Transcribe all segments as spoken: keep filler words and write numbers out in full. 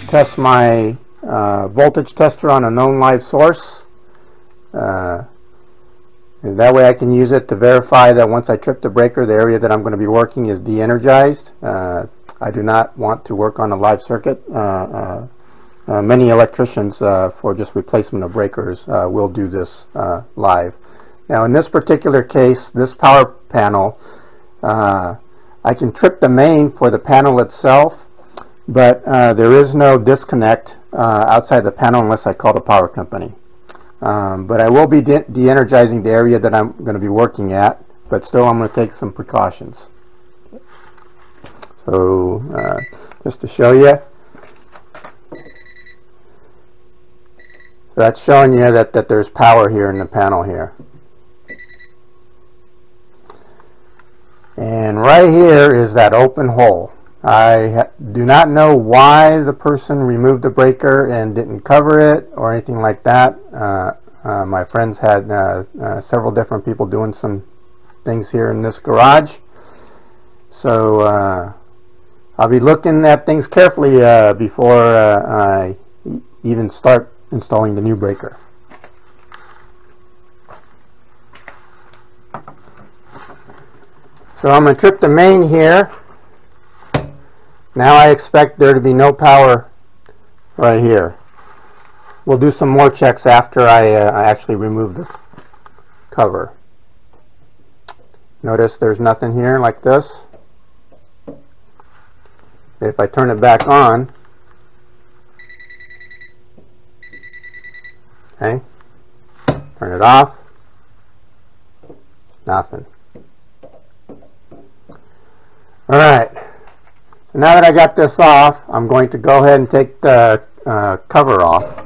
test my uh, voltage tester on a known live source. Uh, and that way I can use it to verify that once I trip the breaker, the area that I'm going to be working is de-energized. Uh, I do not want to work on a live circuit. Uh, uh, uh, many electricians uh, for just replacement of breakers uh, will do this uh, live. Now in this particular case, this power panel, uh, I can trip the main for the panel itself, but uh, there is no disconnect uh, outside the panel unless I call the power company. Um, but I will be de-energizing the area that I'm going to be working at, but still I'm going to take some precautions. So uh, just to show you, that's showing you that, that there's power here in the panel here. And right here is that open hole. I do not know why the person removed the breaker and didn't cover it or anything like that. Uh, uh, my friends had uh, uh, several different people doing some things here in this garage. So uh, I'll be looking at things carefully uh, before uh, I even start installing the new breaker. So I'm going to trip the main here. Now I expect there to be no power right here. We'll do some more checks after I, uh, I actually remove the cover. Notice there's nothing here like this. If I turn it back on, okay, turn it off, nothing. Alright. Now that I got this off, I'm going to go ahead and take the uh, cover off.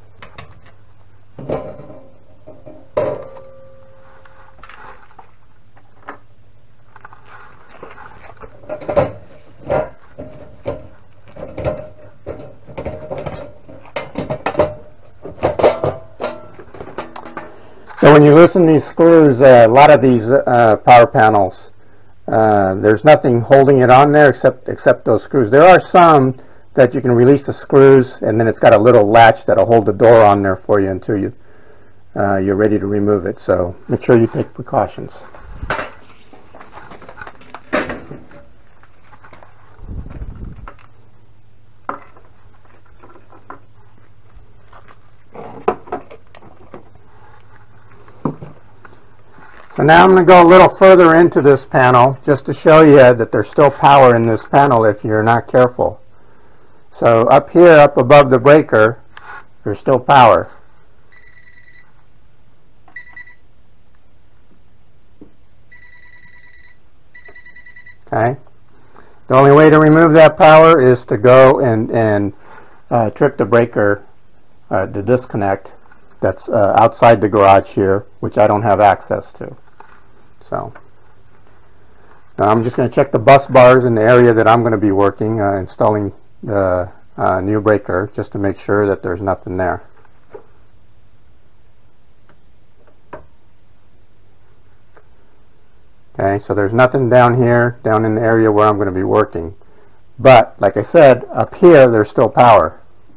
So when you loosen these screws, uh, a lot of these uh, power panels, Uh, there's nothing holding it on there except except those screws. There are some that you can release the screws and then it's got a little latch that'll hold the door on there for you until you uh, you're ready to remove it. So make sure you take precautions. So now I'm going to go a little further into this panel just to show you that there's still power in this panel if you're not careful. So up here, up above the breaker, there's still power. Okay. The only way to remove that power is to go and, and uh, trip the breaker, uh, the disconnect that's uh, outside the garage here, which I don't have access to. So now I'm just going to check the bus bars in the area that I'm going to be working, uh, installing the uh, new breaker, just to make sure that there's nothing there. Okay, so there's nothing down here, down in the area where I'm going to be working. But like I said, up here there's still power.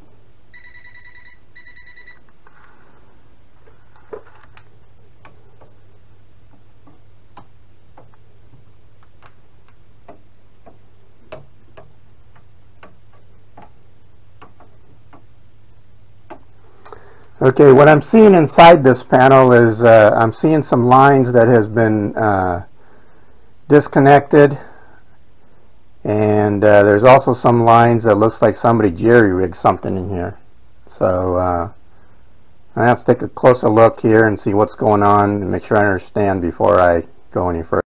Okay, what I'm seeing inside this panel is uh, I'm seeing some lines that has been uh, disconnected, and uh, there's also some lines that looks like somebody jerry-rigged something in here. So uh, I have to take a closer look here and see what's going on and make sure I understand before I go any further.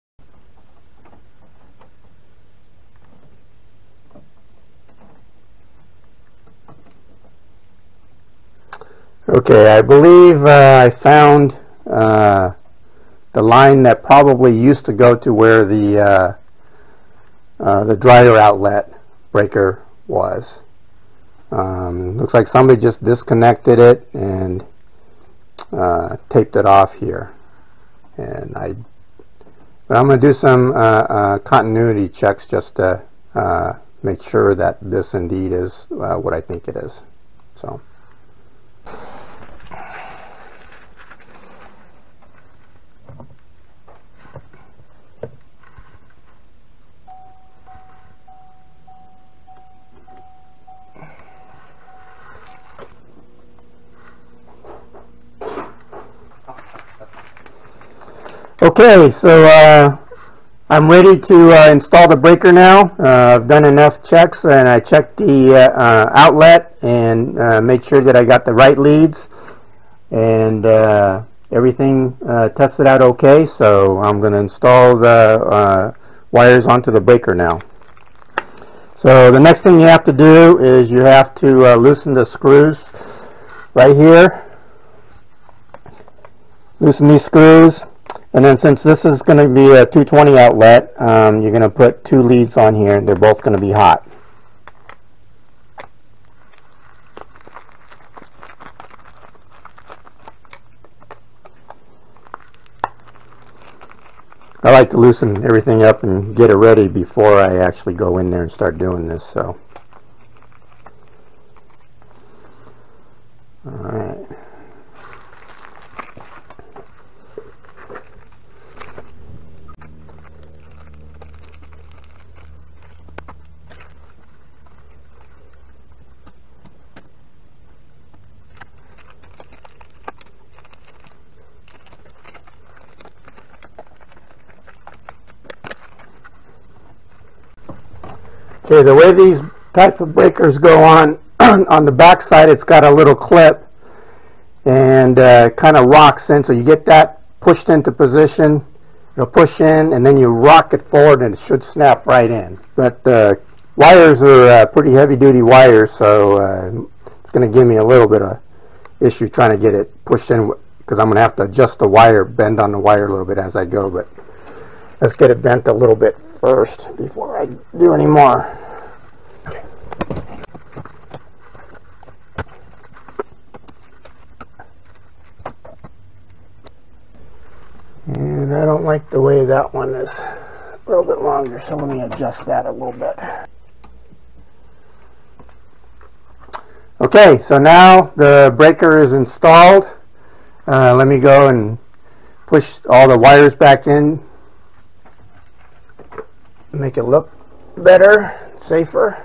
Okay, I believe uh, I found uh, the line that probably used to go to where the uh, uh, the dryer outlet breaker was. Um, looks like somebody just disconnected it and uh, taped it off here. And I, but I'm going to do some uh, uh, continuity checks just to uh, make sure that this indeed is uh, what I think it is. So. Okay, so uh, I'm ready to uh, install the breaker now. Uh, I've done enough checks, and I checked the uh, uh, outlet and uh, made sure that I got the right leads, and uh, everything uh, tested out okay. So I'm going to install the uh, wires onto the breaker now. So the next thing you have to do is you have to uh, loosen the screws right here. Loosen these screws. And then since this is going to be a two twenty outlet, um, you're going to put two leads on here, and they're both going to be hot. I like to loosen everything up and get it ready before I actually go in there and start doing this. So, all right. Okay, the way these type of breakers go on, on the back side, it's got a little clip and uh, kind of rocks in. So you get that pushed into position, it'll push in, and then you rock it forward and it should snap right in. But the uh, wires are uh, pretty heavy duty wires, so uh, it's going to give me a little bit of issue trying to get it pushed in, because I'm going to have to adjust the wire, bend on the wire a little bit as I go. But let's get it bent a little bit first before I do any more. Okay. And I don't like the way that one is a little bit longer, so let me adjust that a little bit. Okay, so now the breaker is installed. Uh, let me go and push all the wires back in. Make it look better, safer.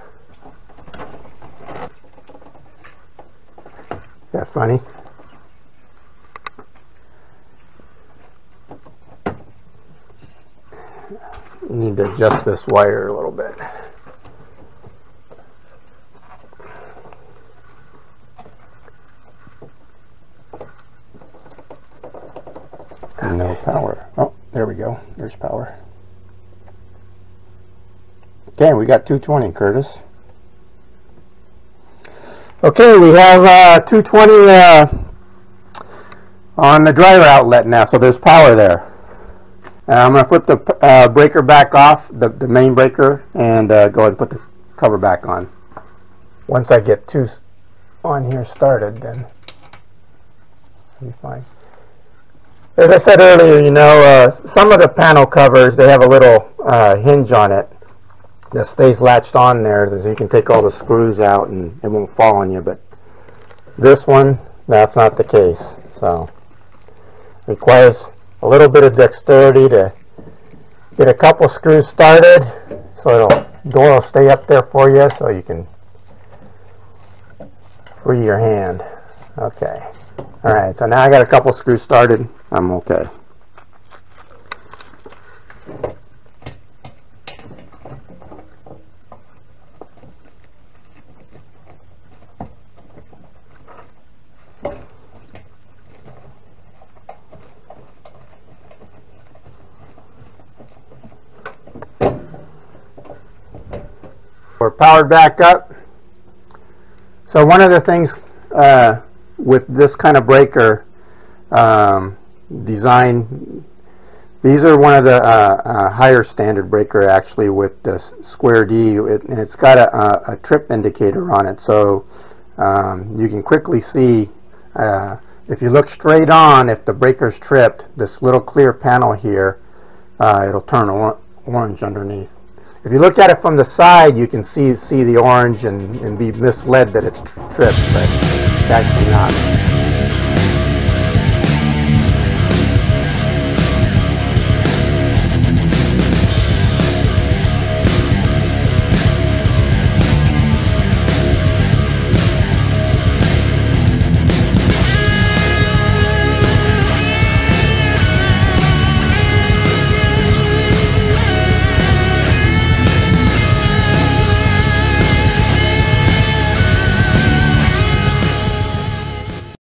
That funny? Need to adjust this wire a little bit. No power. Oh, there we go. There's power. Okay, we got two twenty, Curtis. Okay, we have uh, two twenty uh, on the dryer outlet now, so there's power there. Uh, I'm going to flip the uh, breaker back off, the, the main breaker, and uh, go ahead and put the cover back on. Once I get two on here started, then it'll be fine. As I said earlier, you know, uh, some of the panel covers, they have a little uh, hinge on it that stays latched on there, so you can take all the screws out and it won't fall on you. But this one, that's not the case. So it requires a little bit of dexterity to get a couple screws started, so the door will stay up there for you, so you can free your hand. Okay. All right. So now I got a couple screws started. I'm okay. We're powered back up. So one of the things uh, with this kind of breaker um, design, these are one of the uh, uh, higher standard breaker actually with the Square D, it, and it's got a, a trip indicator on it, so um, you can quickly see uh, if you look straight on, if the breaker's tripped, this little clear panel here, uh, it'll turn or orange underneath. If you look at it from the side, you can see see the orange and, and be misled that it's tripped, but it's actually not.